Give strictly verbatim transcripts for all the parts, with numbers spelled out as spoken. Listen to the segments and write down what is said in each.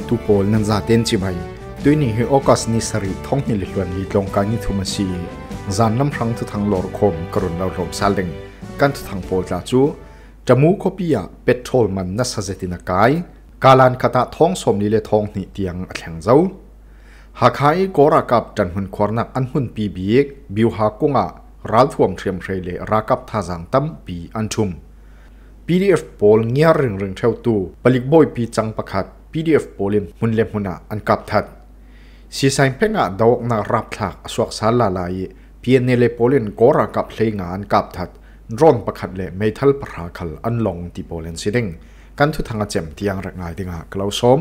tu pol nan za ten chi bai tuini hi okas ni sari thong ni liluan li tlong ka ni thuma si zan lam rang Thuthang lor khom karun lo rom saldeng kan Thuthang pol tla chu jamu khopia petrol man na sazetina kai kalan kata thong som ni le thong ni tiang athleng zo Hakha gora kap tan hun khornak an hun pi biek biu ha kunga Ralthuam thiam threile rakap Thuthang tam pi an Ṭhum P D F pol Ngiar Ringringtu Palik Bawipi chang pakhat P D F polin hunlem huna an kap that si sain penga dawk na rap thak aswak sala lai P N L polin gora kap hleinga an kap that ron pakhat le meithal phra khal an long ti polen siding kan Thuthanga chem tiang rak ngai dinga klausom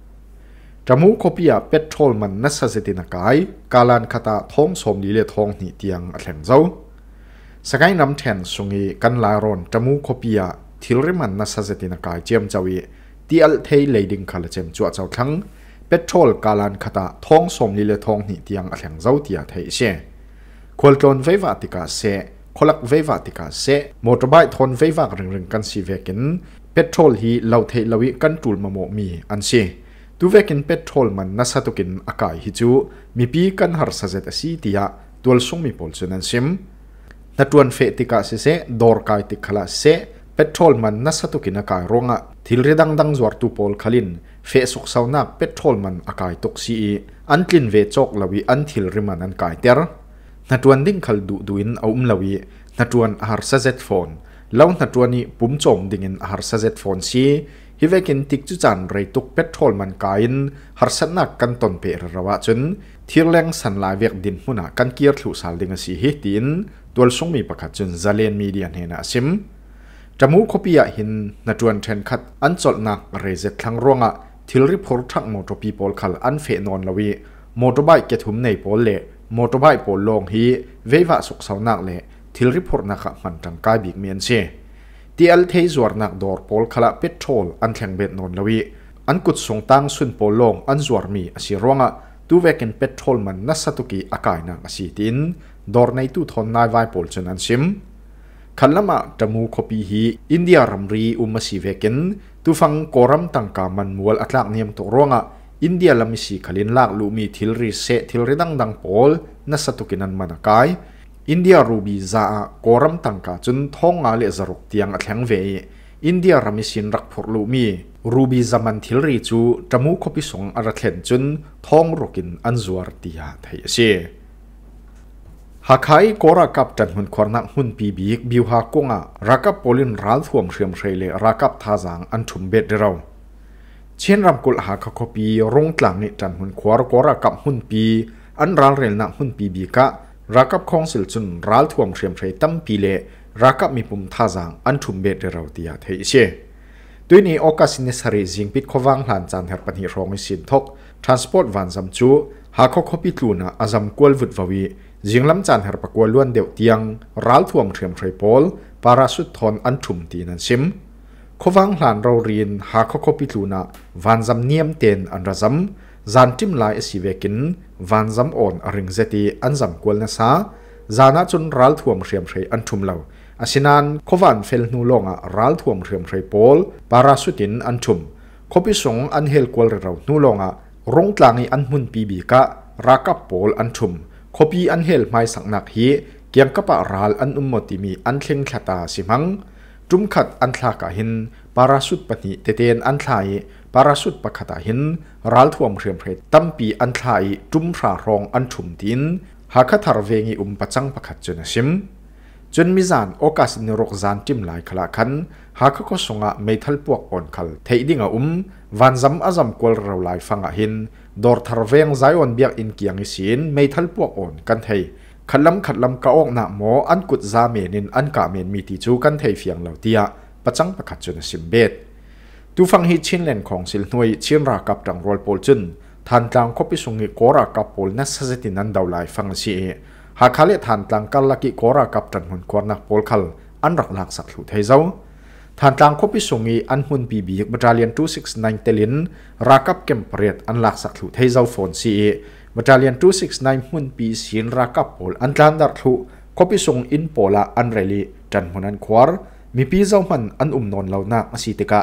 jamu khopia petrol man na sazetina kai kalan khata thong som li le thong ni tiang athleng zo sakai nam then sungi kan la ron jamu khopia thilriman na sazetina kai chem chawi tial thei leiding khala chem chu chaw thlang petrol kalan khata thong som li le thong ni tiang athleng zo tia thei se kholton veiwa tika se kholak veiwa tika se motorbike thon veiwa ring ring kan si vekin petrol hi lau thei lawi kan tul mamo mi an si tu vekin petrol man na satukin akai hi chu mi pi kan har sajet asi tia tul sung mi pol chunan sim natuan fe tika se se dor kai tik khala se petrol man na satukin akai ronga thilredang dang zwar tu pol khalin fe suk saunak petrol man akai tok si antlin ve chok lawi an thil riman an kai ter natuan ding khal du duin aum lawi natuan har sajet phone law natuani pum chom dingin har sajet phone si hivekin tik chu chan rei tuk petrol man kain har satnak kan ton pe rawa chun thirleng san lai vek din huna kan kiar thlu sal ding si hi tin tol sungmi pakhat chun zalen media hena sim jamu khopia hin natuan then khat an cholnak rejet thlang ronga thilri phor thak motor people khal an fe non lawi motorbike ke thum nei pol le motorbike pol long hi veiwa suk saunak le thilri phor na kha man tang kai bik mian se tial thei zuarnak dor pol khala petrol an thleng bet non lawi an kut song tang sun pol long an zuar mi asi ronga tu vekin petrol man na satuki akai na asi tin dor nei tu thon nai vai pol chun an sim khalama tamu khopi hi India ramri umasi vekin tu fang koram tangka man mual atlak niam to ronga India lamisi khalin lak lumi thilri se thilri dang dang pol na satukinan manakai India ruby za koram tangka chun thonga le zaruk tiang athleng ve India ramisin rak phur lumi ruby zaman thilri chu tamu khopi song ara thlen chun thong rokin anzuar tia thai ase Hakha gora kap tan hun khornak hun pi bik biuha konga rakap polin Ralthuam hriam hreile rakap Thuthang an Ṭhum bet deraw chen ramkul Hakha khopi rong tlang ni tan hun khwar gora kap hun pi an ral rel na hun pi bika rakap council chun Ralthuam hriam hrei tam pi le rakap mi pum Thuthang an Ṭhum bet deraw tia thei se tuini okasine sari jingpit khowang hlan chan her pani rong sin thok transport Vanzam chu Hakha khopi tluna azam kwal vut vawi jinglam chan her pakwa luan deuh tiang Ralthuam hriam hrei pol parasut thon an Ṭhum ti nan sim khowang hlan ro rin Hakha khopi tluna Vanzam niam ten an razam zan tim lai asivekin Vanzam on aring zeti anzam kwal na sa zana chun Ralthuam hriam hrei an Ṭhum lo asinan khowan fel nu longa Ralthuam hriam hrei pol parasutin an Ṭhum khopi song an hel kwal ro nu longa rong tlangi an mun pi bi ka rakap pol an Ṭhum khopi an hel mai saknak hi kiang kapa ral an ummotimi an thleng thlata simang tum khat an thla ka hin parasut pani teten an thlai parasut pakhata hin Ralthuam hriam hrei tampi an thlai tum thra rong an Ṭhum tin Hakha thar vengi um pachang pakhat chuna sim chun mizan okas ni rok zan tim lai khala khan Hakha ko songa meithal puak on khal theidinga um Vanzam azam kol ro lai fanga hin dor thar veng zaion biak in kiang isin meithal puak on kan thei khalam khatlam ka ok na mo an kut za menin an ka men mi ti chu kan thei fiang lo tia pachang pakhat chuna sim bet tu fang hi chinlen khongsil hnoi chinra kap tang rol pol chun than tlang khopi sungi kora kap pol na sajeti nan daulai fang si Hakha le than tlang kallaki kora kap tan hun kornak pol khal an rak lak sak thu thei zo than tlang khopi sungi an hun pi bi battalion two six nine telin rakap kempret an lak sak thu thei zo phone si battalion two six nine hun pi sin rakap pol an tlan dar thu khopi sung in pola an reli tan hunan khwar mi pi zo man an um non lo na asitika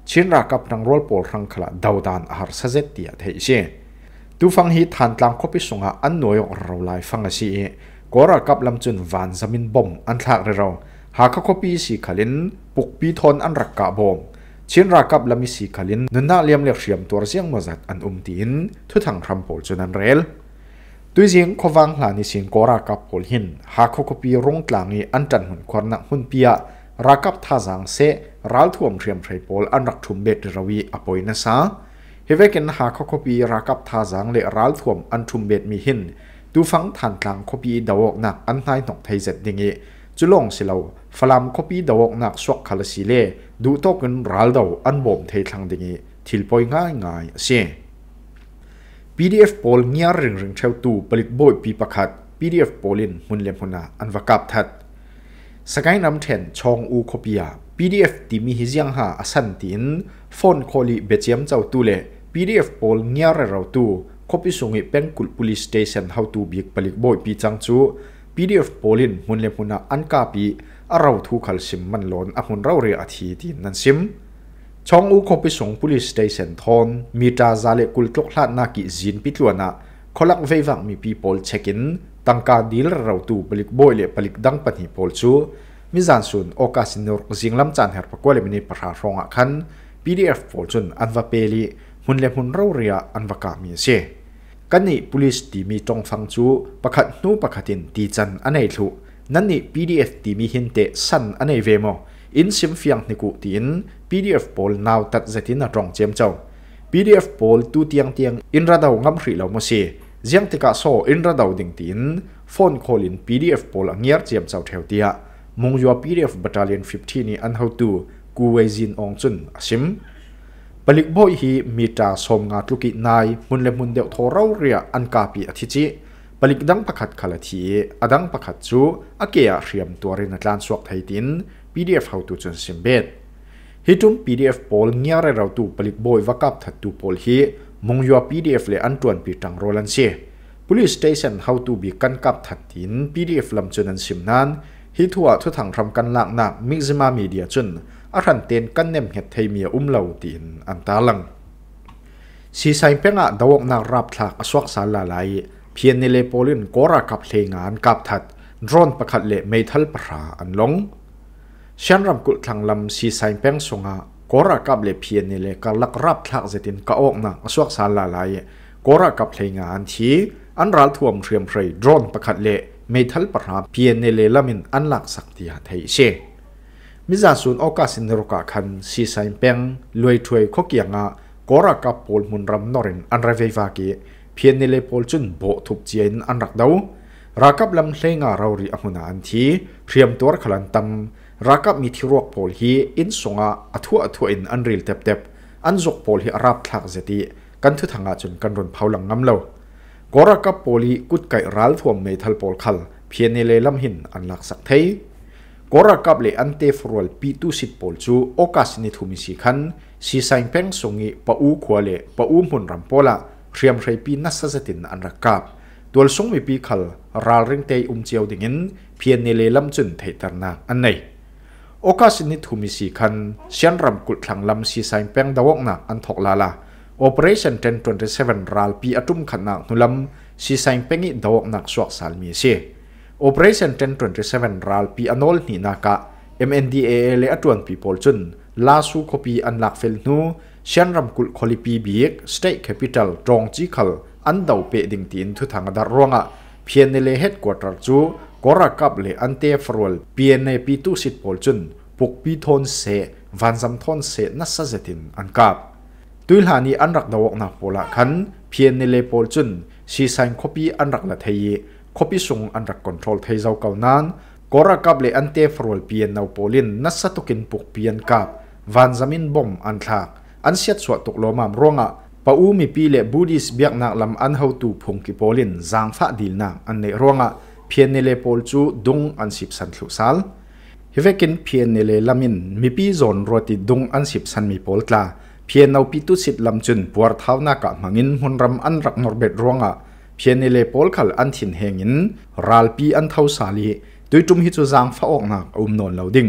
ชินรักกับนังรอลปอลรังขละดาวดานอาหารเซตเตียเทเชตูฟังฮีทานตามคบพิสงะอันหน่วยเราไล่ฟังสิก็รักกับลำจุนวันซามินบอมอันทักเราหากคบพิสิขลินปุกปีทอนอันรักกะบอมชินรักกับลำมิสิขลินนุนนาเลียมเลียกเสียมตัวเสียงมาจัดอันอุมตีนทุทังทรัมโพลจุนันเรลตุยจิงขวังหลานิสินก็รักกับโพลหินหากคบพิรงกลางนี้อันจันหุ่นควันนักหุ่นเปียรักกับท่าจังเสรัลทวมเทียมไทรโพลอันรักทุมเบ็ดระวีอปอยนัสาเฮเวกินหากคบพิรักกับท่าจังเลรัลทวมอันทุมเบ็ดมีหินดูฟังทานกลางคบีดาวกนักอันไทยนกไทยเจ็ดดิ่งจุลงสิเลวฟลามคบีดาวกนักสวกคาลสิเลดูโตกันรัลดาวอันบ่มไทยทางดิ่งทิลปอยง่ายง่ายเสีย พี ดี เอฟ โพลเงียริงริงเทวตูผลิตบ่อยปีประคัด พี ดี เอฟ โพลินมุนเลมพนาอันวกับทัดสกายน้ำเทนชองอูคบีย พี ดี เอฟ ที่มีฮิจังหาอสันตินฟอนโคลีเบเจียมเจ้าตูเล พี ดี เอฟ โพลเงียรเราตูคบพิสุงิเป็นกุล police station เฮาตูบิกผลิตบ่อยปีจังจู พี ดี เอฟ โพลินมุนเลมุนาอันกาปีอาเราทูขัลซิมมันหลอนอาหุนเราเรียอาทีทีนันซิมช่องอูคบพิสุง police station ทอนมีตาซาเลกุลตกลาดนากิจินปิดลวนะขลักเววังมี people check in ตั้งกาดีลเราตูผลิตบ่อยเลผลิตดังปนิพอลจูมิจานซุนโอกาสินนรจิงลำจานเฮร์ปกวเลมินีปราฟองคัน พี ดี เอฟ โพลจุนอันวาเปลีมุนเลมุนเราเรียอันวากามีเซกันนี่ police ที่มีตรงฟังจูประคัดนูประคัดินตีจันอันไหนทุนั่นนี่ พี ดี เอฟ ที่มีหินเตสันอันไหนเวโมอินซิมฟียงนิกุตีน พี ดี เอฟ โพลนาวตัดเจตินตรงเจมเจ้า พี ดี เอฟ โพลตูเตียงเตียงอินระดาวงำรีเหล่าโมเสเจียงติกาโซอินระดาวดิ่งตีนฟอนโคลิน พี ดี เอฟ โพลเงียร์เจมเจ้าเทวเตียมงยัว พี ดี เอฟ battalion สิบนี่อันเฮาตูกูเวจินองจุนซิมผลิตบ่อยฮีมีตาสมงาตุกินายมุนเลมุนเดียวทอเราเรียอันกาปีอธิจิผลิตดังประคัดขลทีอดังประคัดจูอาเกียเรียมตัวเรนตลานสวกไทยติน พี ดี เอฟ เฮาตูจนซิมเบดฮิตุม พี ดี เอฟ โพลเงียร์เราตูผลิตบ่อยวักับทัดตูโพลฮีมงยัว พี ดี เอฟ เลอันตวนปีตังโรลันเซ police station เฮาตูบีกันกับทัดติน พี ดี เอฟ ลำจุนันซิมนั้นฮิทัวทุทังทำกันหลักหนักมิกซ์มามีเดียจุนอารันเตนกันเนมเฮตไทยมีอุ้มเหล่าตินอันตาลังสีไซเปงะดาวกนักรับทักอสวกสารลายเพียนในเลโปลินก็รักกับเพลงานกับทัดโดรนประคัดเละเมทัลปราอันลงเช่นรำกุลทางลำสีไซเปงสงะก็รักกับเละเพียนในเลกลักรับทักเจตินกะอกนักอสวกสารลายก็รักกับเพลงานที่อันรัลท่วมเรียมเพลย์โดรนประคัดเละเมทัลปราเพียนในเลลามินอันหลักสักที่ไทยเชมิจาสุนโอกาสินรุกาคันสีไซเปงลวยถวยข้อเกียงะก็รักกับโพลมุนรำนอรินอันเรเววากีเพียนในเลโพลจุนโบทุบเจียนอันรักดาวรักกับลำเลงาเรารีอมุนาอันทีเรียมตัวขลันตัมรักกับมีที่รวกโพลฮีอินสงะอัทัวอัทัวอินอันริลเต็บเต็บอันจกโพลฮีรับทักเจติกันทุทางาจนกันรุนเผาหลังงำเลวก็รักกับโพลีกุดไก่รัลทวมเมทัลโพลคัลเพียนในเลลำหินอันหลักสักเทยก็รักกับเลอันเตฟรัลปีตุสิตโพลจูโอกาสนิทุมิสิขันสีไซเปงสงิปะอูขวเลปะอูมุนรำโพละเรียมไรปีนัสสตินอันรักกับตัวสงมีปีขัลรัลริงเตยอุมเจียวดิ่งินเพียนในเลลำจุนเทตนาอันไหนโอกาสนิทุมิสิขันเชียนรำกุดทางลำสีไซเปงดาวกนักอันทกลาลา Operation เท็น ยี่สิบเจ็ดรัลปีอัตุมขันนักนุลำสีไซเปงิดาวกนักสวกสาลมีเซOperation เท็น ยี่สิบเจ็ดรัลปีอนอลนี่นักะ เอ็ม เอ็น ดี เอ เลอตวนปีโพลจุนลาสูคปีอันหลักเฟลนูเชียนรำกุลคอลิปีบีก State Capital ตรงจีคัลอันดาวเปดิงตีนทุทางดารวงะเพียนในเลเฮดกวาตร์จูก็รักกับเลอันเตฟรัลเพียนในปีตุสิตโพลจุนปุกปีทอนเซวันซัมทอนเซนัสเซตินอันกับตุลหานีอันรักดาวกนักโพละคันเพียนในเลโพลจุนสีไซน์คปีอันรักละเทียคบพิสุงอันรักคอนโทรลไทยเจ้าเก่านั้นก็รักกับเลอันเตฟรัลเปียนนาวโพลินนัสตุกินปุกเปียนกับวันซามินบอมอันทักอันเสียดสวดตกลมามร่วงอ่ะปะอูมีปีเลบูดิสเบียกนักลำอันเฮาตูพงกิโพลินจางฟ้าดีลนักอันในร่วงอ่ะเพียนในเลโพลจูดงอันสิบสันทุสัลเฮเวกินเพียนในเลลามินมีปีโซนรติดงอันสิบสันมีโพลตลาเพียนเอาปีตุสิตลำจุนปวดเท้านักมังินมุนรำอันรักนอร์เบดร่วงอ่ะเพียนในเลโพลขัลอันถินเฮงินรัลปีอันเท้าสาลีโดยจุมฮิจูจางฟ้าออกนักอุ้มนนเหลาดิ่ง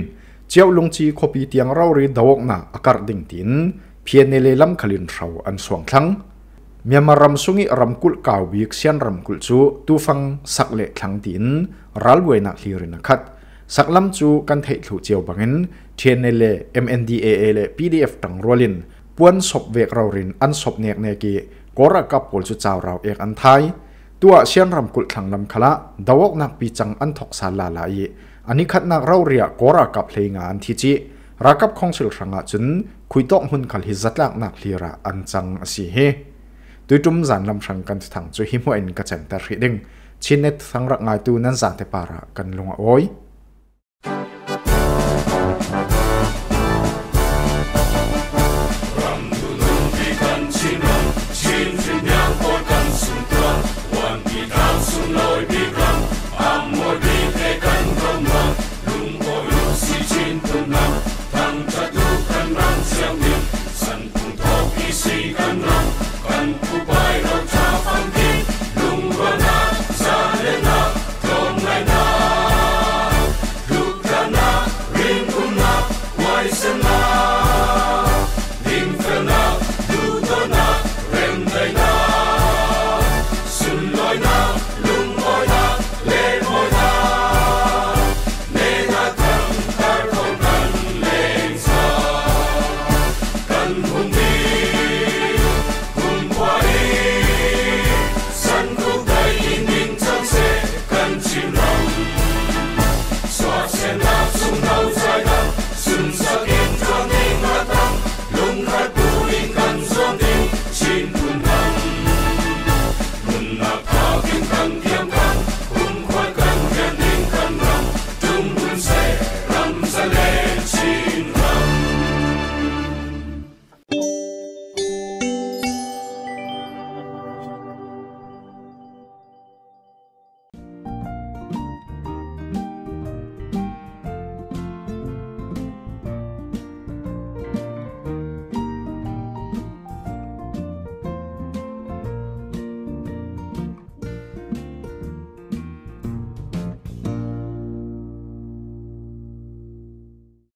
เจ้าลงจีคบีเตียงเรารีดาวกนาอากาศดิ่งตินเพียนในเลลำขลินเราอันสวงทั้งเมียมารำสุงิรำกุลกาววิกเซียนรำกุลจูตูฟังสักเละทั้งตินรัลเวนักลีรินักขัดสักลำจูกันเทถูเจียวบังเงินเทียนในเล เอ็ม เอ็น ดี เอ เอ เล พี ดี เอฟ ตังรัวลินปวนศพเวกเรารินอันศพเนกเนกีกอระกับปลจุเจ้าเราเอกอันไทยตัวเชียนรำกุลทั้งลำขละดาวกนักปีจังอันทกสาลาลายอันนี้ขัดนักเราเรียกอระกับเพลงานที่จีรักับของสิลสังอาจุนคุยตอกหุ่นขัลฮิจัดลักนักลีระอันจังสิเฮตุยจุ่มจันลำสังกันทั้งจุหิมวยนกระจันตะริดิงชินเนตทั้งรักงายตูนั้นจันเตปาระกันลงอ้อย